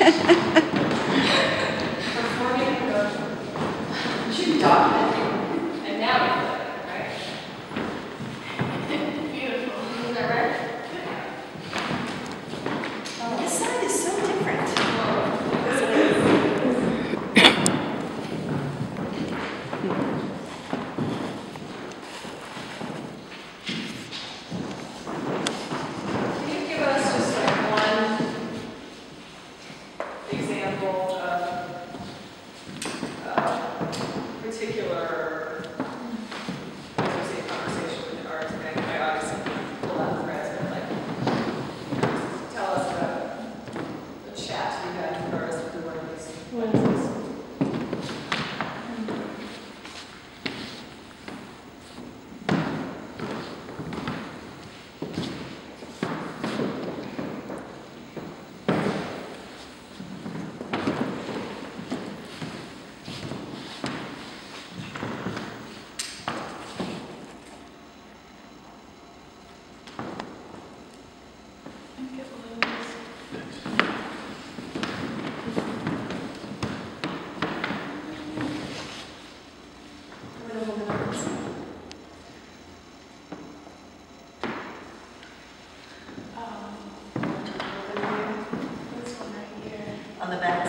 Performing the should document and now we play, right? Beautiful. Isn't that right? Oh, this side is so different. Can you give us just like one example of particular, as you say, conversation with the artist? I obviously pull out threads, but like, tell us about the chat you had with artists through one of these lenses. On the back.